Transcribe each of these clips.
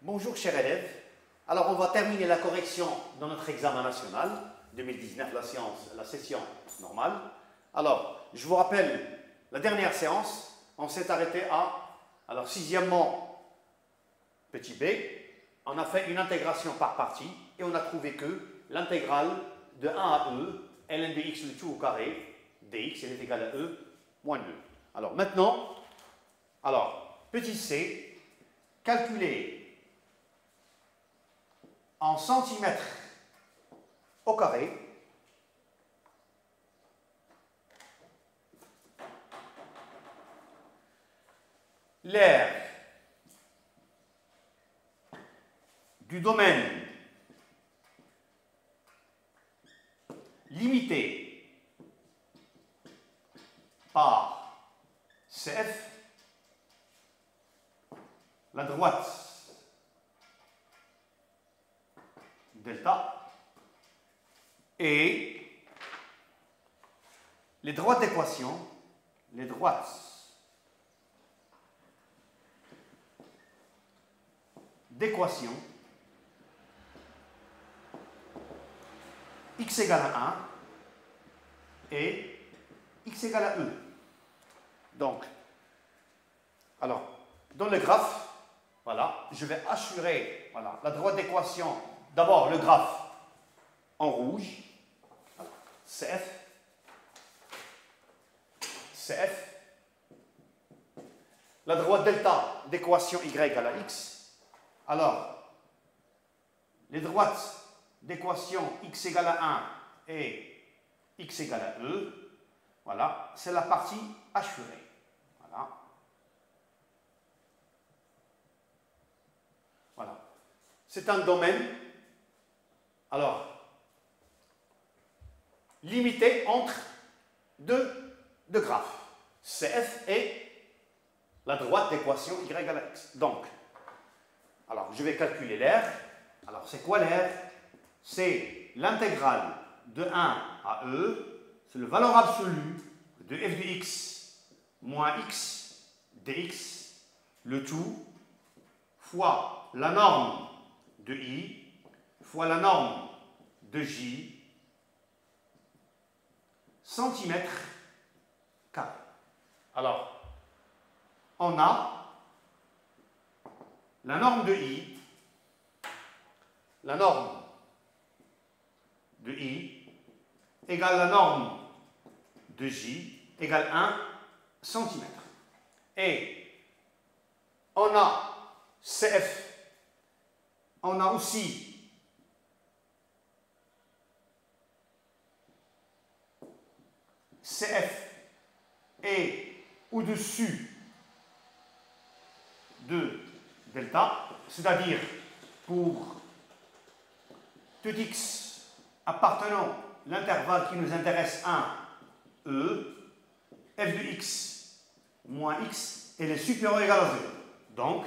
Bonjour chers élèves. Alors on va terminer la correction dans notre examen national 2019, la session normale. Alors, je vous rappelle, la dernière séance, on s'est arrêté à, alors sixièmement, petit b, on a fait une intégration par partie et on a trouvé que l'intégrale de 1 à e, ln de x le tout au carré, dx, elle est égale à e moins 2. Alors maintenant, petit c, calculer en centimètres au carré l'aire du domaine limité par CF, la droite delta, et les droites d'équation, x égale à 1 et x égale à e. Donc, dans le graphe, voilà, je vais assurer la droite d'équation, d'abord le graphe en rouge, CF, la droite delta d'équation y égale à x. Alors, les droites d'équation x égale à 1 et x égale à e, voilà, c'est la partie assurée. Voilà. C'est un domaine, limité entre deux graphes, CF et la droite d'équation y égale à x. Donc, je vais calculer l'aire. Alors, c'est quoi l'aire? C'est l'intégrale de 1 à e, c'est le valeur absolue de f de x moins x dx, le tout, fois la norme de i, fois la norme de j, centimètres carrés. Alors, on a la norme de i, égale la norme de j, égale 1 centimètre. Et on a CF, on a aussi CF est au-dessus de delta, c'est-à-dire pour tout x appartenant à l'intervalle qui nous intéresse 1, e, f de x moins x, elle est supérieure ou égale à 0. Donc,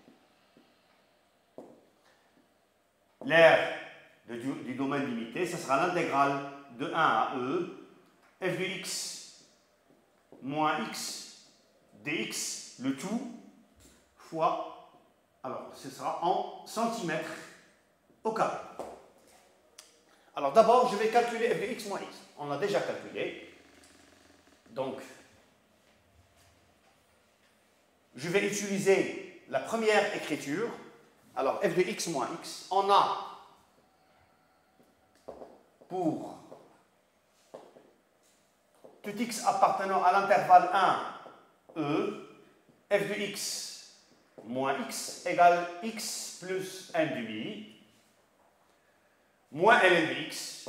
l'aire du domaine limité, ce sera l'intégrale de 1 à e, f de x moins x dx, le tout, fois, ce sera en centimètres au carré. Alors d'abord, je vais calculer f de x moins x. On l'a déjà calculé. Donc, je vais utiliser la première écriture. Alors, f de x moins x, on a pour tout x appartenant à l'intervalle 1, e, f de x moins x égale x plus 1 demi, moins ln de x,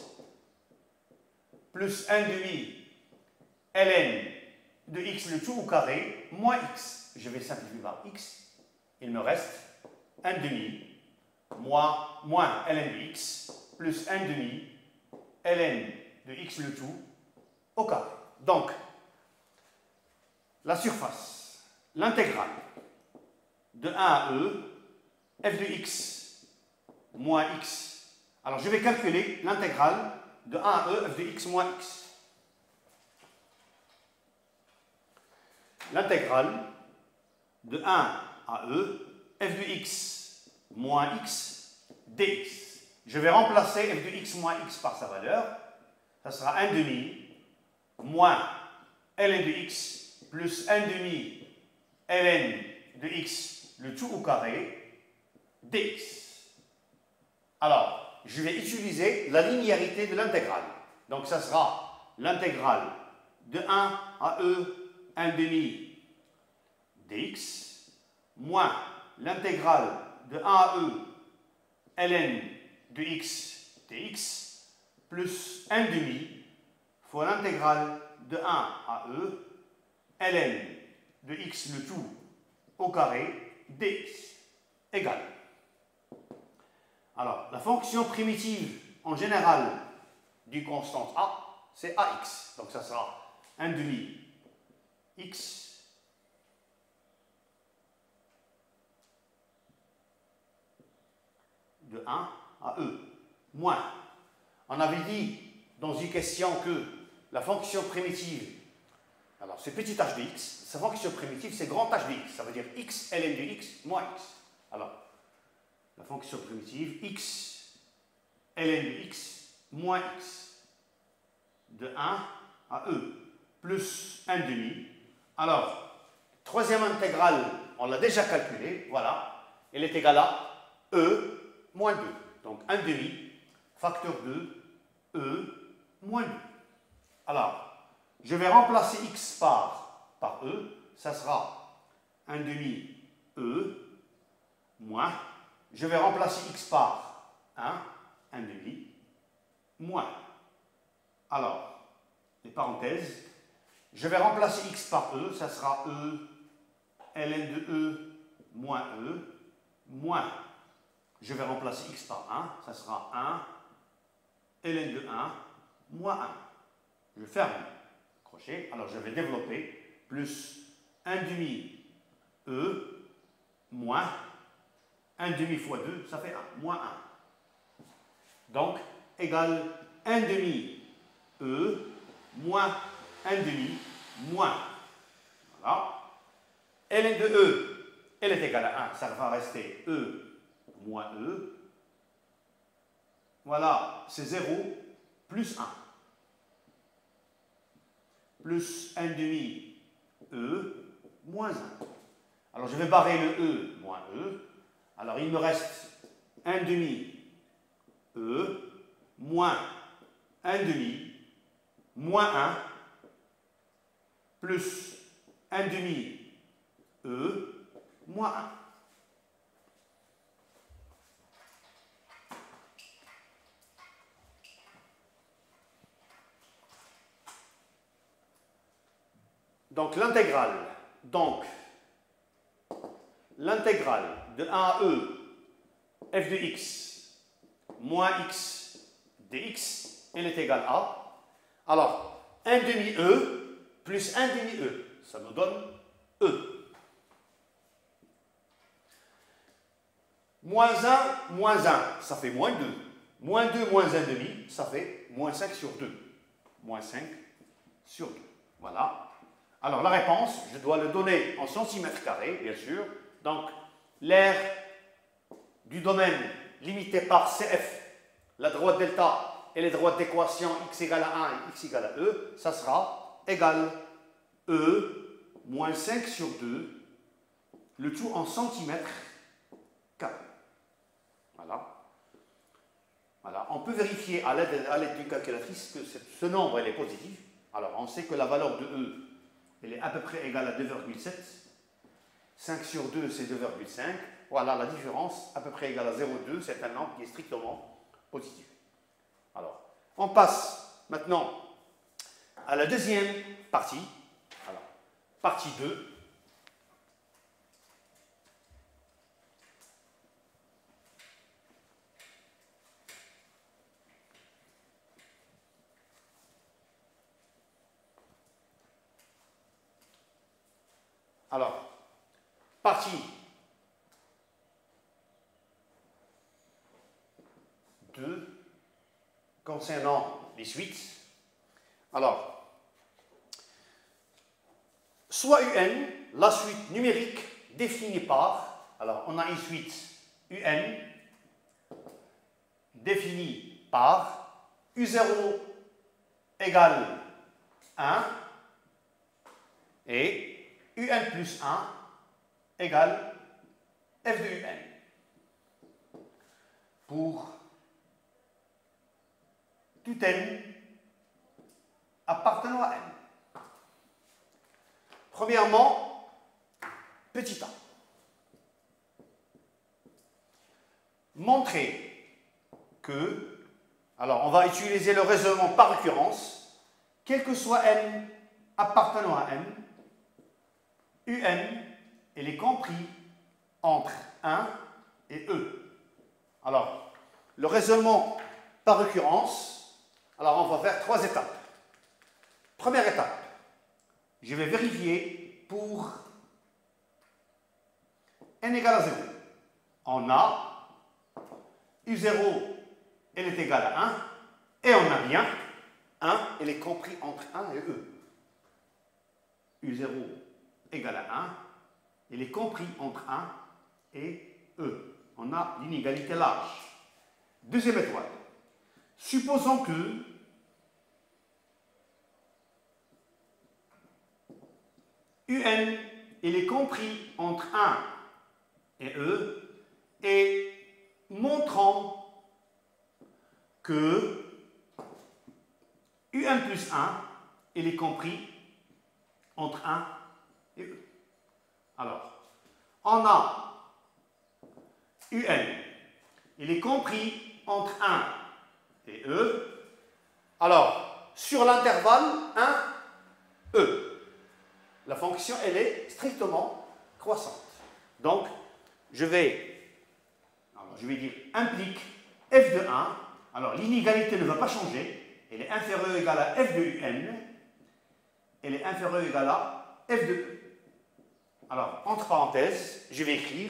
plus 1 demi ln de x le tout au carré, moins x. Je vais simplifier par x, il me reste 1 demi, moins ln de x, plus 1 demi ln de x le tout au carré. Donc, la surface, l'intégrale de 1 à e, f de x moins x. Alors, je vais calculer l'intégrale de 1 à e, f de x moins x. L'intégrale de 1 à e, f de x moins x dx. Je vais remplacer f de x moins x par sa valeur. Ça sera 1 demi moins ln de x plus 1 demi ln de x, le tout au carré, dx. Alors, je vais utiliser la linéarité de l'intégrale. Donc, ça sera l'intégrale de 1 à e 1 demi dx moins l'intégrale de 1 à e ln de x dx plus 1 demi fois l'intégrale de 1 à e ln de x le tout au carré dx égale. Alors, la fonction primitive en général d'une constante a, c'est ax. Donc, ça sera 1 demi x de 1 à e moins. On avait dit dans une question que la fonction primitive, alors c'est petit h de x, sa fonction primitive c'est grand h de x, ça veut dire x ln de x moins x. Alors, la fonction primitive x ln de x moins x de 1 à e plus 1 demi. Alors, troisième intégrale, on l'a déjà calculée, voilà, elle est égale à e moins 2. Donc 1 demi, facteur 2, e moins 2. Alors, je vais remplacer x par e, ça sera 1 demi e moins, je vais remplacer x par 1 demi, moins. Alors, les parenthèses, je vais remplacer x par e, ça sera e, ln de e, moins e, moins. Je vais remplacer x par 1, ça sera 1, ln de 1, moins 1. Je ferme le crochet, alors je vais développer, plus 1 demi e, moins 1 demi fois 2, ça fait 1, moins 1. Donc, égale 1 demi e, moins 1 demi, moins. Voilà. ln de e, elle est égale à 1, ça va rester e moins e. Voilà, c'est 0 plus 1. Plus 1 demi e moins 1. Alors je vais barrer le e moins e. Alors il me reste 1 demi e moins 1 demi moins 1 plus 1 demi e moins 1. Donc l'intégrale de 1 à e f de x moins x dx, elle est égale à, alors 1 demi e plus 1 demi e, ça nous donne e. Moins 1, ça fait moins 2. Moins 2 moins 1 demi, ça fait moins 5 sur 2. Moins 5 sur 2. Voilà. Alors la réponse, je dois le donner en centimètres carrés, bien sûr. Donc l'aire du domaine limité par CF, la droite delta et les droites d'équation x égale à 1 et x égale à e, ça sera égal e moins 5 sur 2, le tout en centimètres carrés. Voilà. Voilà. On peut vérifier à l'aide d'une calculatrice que ce nombre elle est positif. Alors on sait que la valeur de e elle est à peu près égale à 2,7. 5 sur 2, c'est 2,5. Voilà, la différence, à peu près égale à 0,2. C'est un nombre qui est strictement positif. Alors, on passe maintenant à la deuxième partie. Alors, partie 2. Alors, partie 2 concernant les suites. Alors, soit UN, la suite numérique définie par, alors on a une suite UN défini par U0 égale 1 et UN plus 1 égale F de UN. Pour tout n appartenant à n. Premièrement, petit a. Montrer que, alors on va utiliser le raisonnement par récurrence, quel que soit n appartenant à n, un, elle est compris entre 1 et e. Alors, le raisonnement par récurrence, alors on va faire 3 étapes. Première étape, je vais vérifier pour n égale à 0. On a U0, elle est égale à 1, et on a bien 1, elle est compris entre 1 et e. U0 égale à 1, elle est compris entre 1 et e. On a l'inégalité large. Deuxième étoile. Supposons que UN, il est compris entre 1 et e, et montrons que UN plus 1, il est compris entre 1 et e. Alors, on a UN, il est compris entre 1 et e. Alors, sur l'intervalle 1, e. La fonction, elle est strictement croissante. Donc, je vais dire implique f de 1. Alors, l'inégalité ne va pas changer. Elle est inférieure ou égale à f de un. Elle est inférieure ou égale à f de e. Alors, entre parenthèses, je vais écrire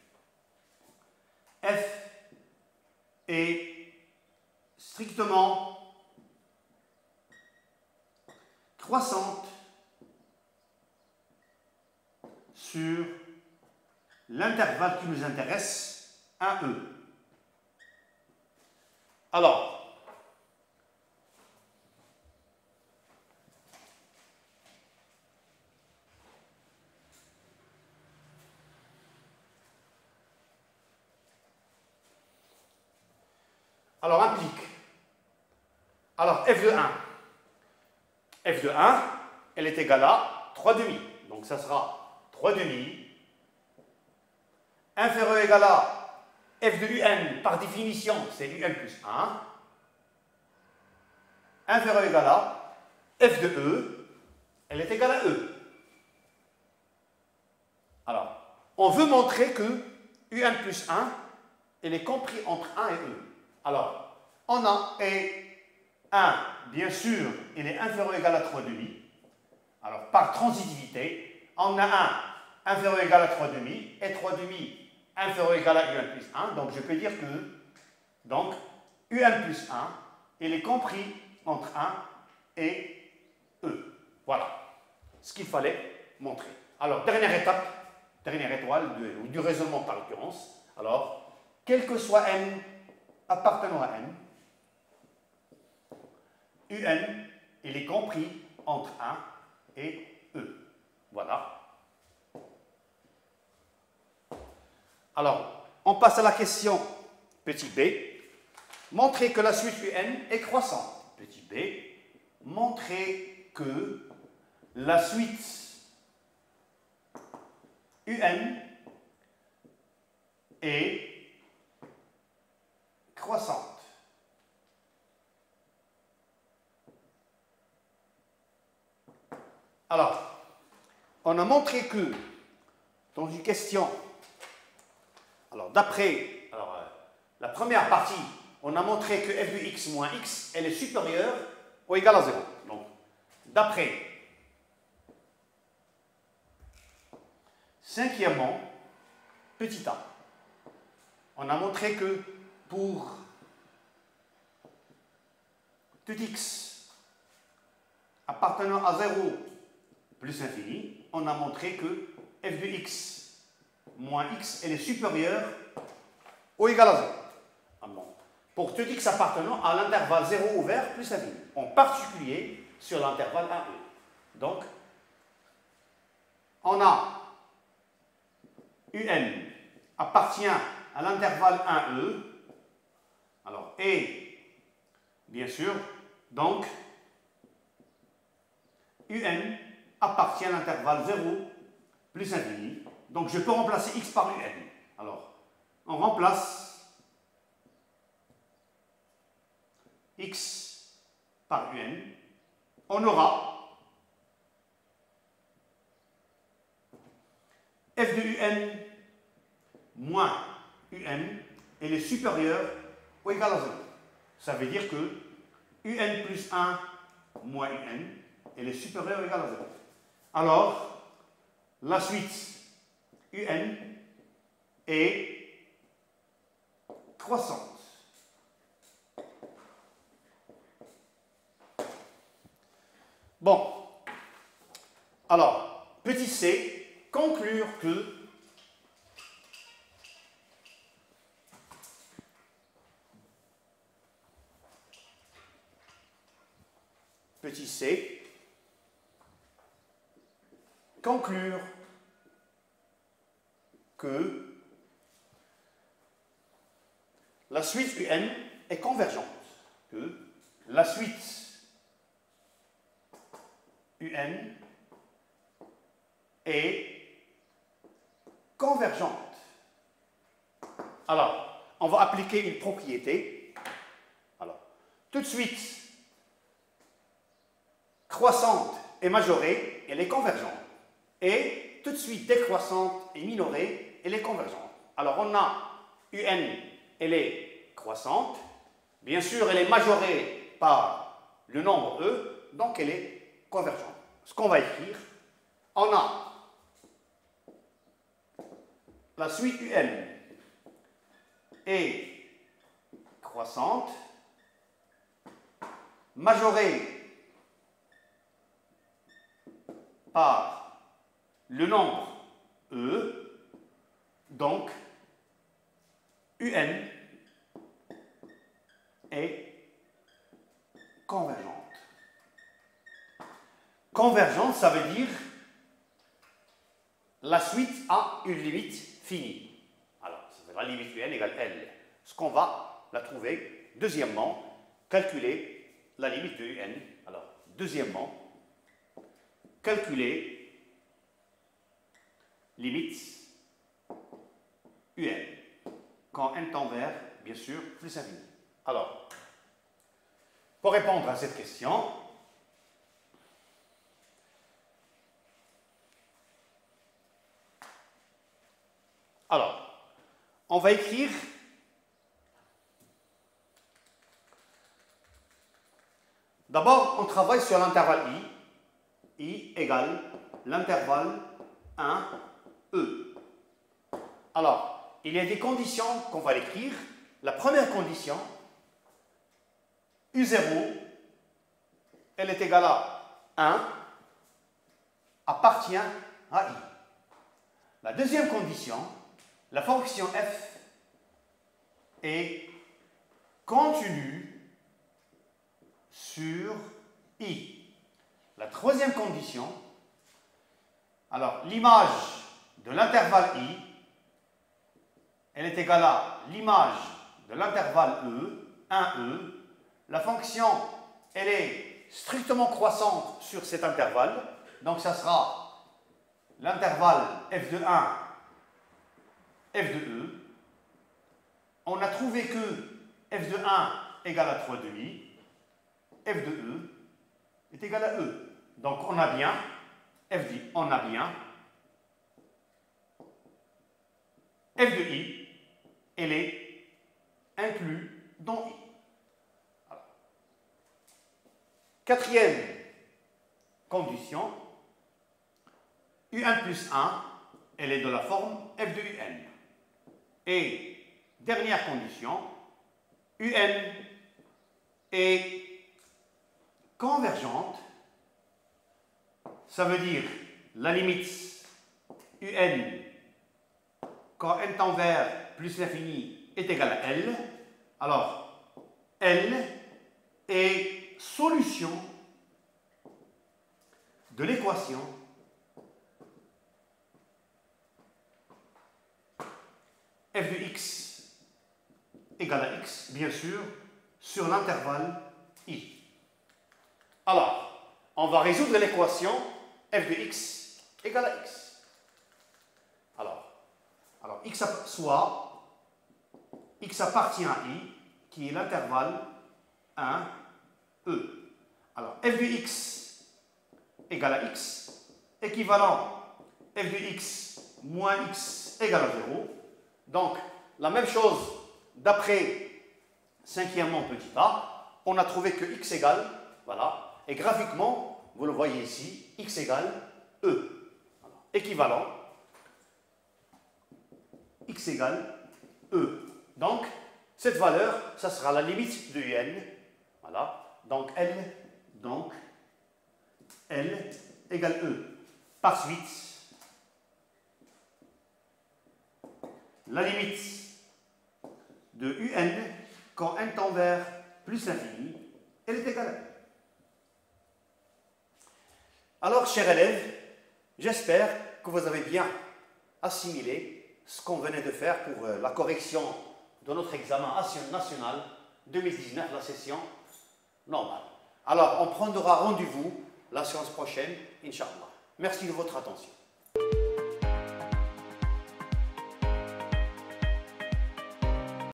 f est strictement croissante sur l'intervalle qui nous intéresse, 1e. Alors, implique. Alors, f de 1. F de 1, elle est égale à 3 demi. Donc, ça sera 3 demi inférieur ou égal à f de un, par définition, c'est un plus 1, inférieur ou égal à f de e, elle est égale à e. Alors, on veut montrer que un plus 1, elle est compris entre 1 et e. Alors, on a et 1, bien sûr, il est inférieur ou égal à 3 demi. Alors, par transitivité, on a 1 inférieur ou égal à 3 demi et 3 demi inférieur ou égal à un plus 1. Donc, je peux dire que donc, un plus 1, il est compris entre 1 et e. Voilà ce qu'il fallait montrer. Alors, dernière étape, dernière étoile du raisonnement par récurrence. Alors, quel que soit n appartenant à n, un, il est compris entre 1 et e. Voilà. Alors, on passe à la question petit b. Montrer que la suite un est croissante. Petit b. Montrer que la suite un est croissante. Alors, on a montré que dans une question, alors d'après la première partie, on a montré que f de x moins x, elle est supérieure ou égale à 0. Donc, d'après, cinquièmement, petit a, on a montré que pour tout x appartenant à 0 plus infini, on a montré que f de x moins x, elle est supérieure ou égal à 0. Ah bon. Pour tout x appartenant à l'intervalle 0 ouvert plus infini, en particulier sur l'intervalle 1e. Donc, on a un appartient à l'intervalle 1e, alors, et, bien sûr, donc, un appartient à l'intervalle 0 plus infini. Donc, je peux remplacer x par un. Alors, on remplace x par un. On aura f de un moins un, elle est supérieure ou égale à 0. Ça veut dire que un plus 1 moins un, elle est supérieure ou égale à 0. Alors, la suite un est croissante. Bon, alors, petit c, conclure que petit c, conclure que la suite un est convergente, que la suite un est convergente. Alors, on va appliquer une propriété. Alors, tout de suite, croissante et majorée, elle est convergente. Et tout de suite, décroissante et minorée, elle est convergente. Alors, on a un, elle est croissante. Bien sûr, elle est majorée par le nombre e, donc elle est convergente. Ce qu'on va écrire, on a la suite un est croissante, majorée par le nombre e, donc un est convergente. Convergente, ça veut dire la suite a une limite finie. Alors, la limite un égale L. Ce qu'on va la trouver. Deuxièmement, calculer la limite de un. Alors, deuxièmement, calculer limite un. Quand n tend vers, bien sûr, plus infini. Alors, pour répondre à cette question, alors, on va écrire d'abord, on travaille sur l'intervalle i égale l'intervalle 1, e. Alors, il y a des conditions qu'on va écrire. La première condition, u0, elle est égale à 1, appartient à i. La deuxième condition, la fonction f est continue sur i. La troisième condition, alors l'image de l'intervalle i, elle est égale à l'image de l'intervalle e, 1e. La fonction, elle est strictement croissante sur cet intervalle, donc ça sera l'intervalle f de 1, f de e. On a trouvé que f de 1 égale à 3,5, f de e est égal à e. Donc on a bien, f de on a bien, f de i, elle est inclus dans i. Alors, quatrième condition, u1 plus 1, elle est de la forme f de un. Et dernière condition, un est convergente, ça veut dire la limite un, quand n tend vers plus l'infini, est égal à L. Alors, L est solution de l'équation f de x égale à x, bien sûr, sur l'intervalle i. Alors, on va résoudre l'équation f de x égale à x. Alors x soit x appartient à i, qui est l'intervalle 1, e. Alors, f de x égale à x, équivalent f de x moins x égale à 0. Donc, la même chose d'après cinquièmement petit a, on a trouvé que x égale, voilà, et graphiquement, vous le voyez ici, x égale e. Alors, équivalent, x égale e. Donc, cette valeur, ça sera la limite de un. Voilà, donc L égale e. Par suite, la limite de un quand n tend vers plus l'infini, elle est égale à 1. Alors, chers élèves, j'espère que vous avez bien assimilé ce qu'on venait de faire pour la correction de notre examen national 2019, la session normale. Alors, on prendra rendez-vous la séance prochaine, Inch'Allah. Merci de votre attention.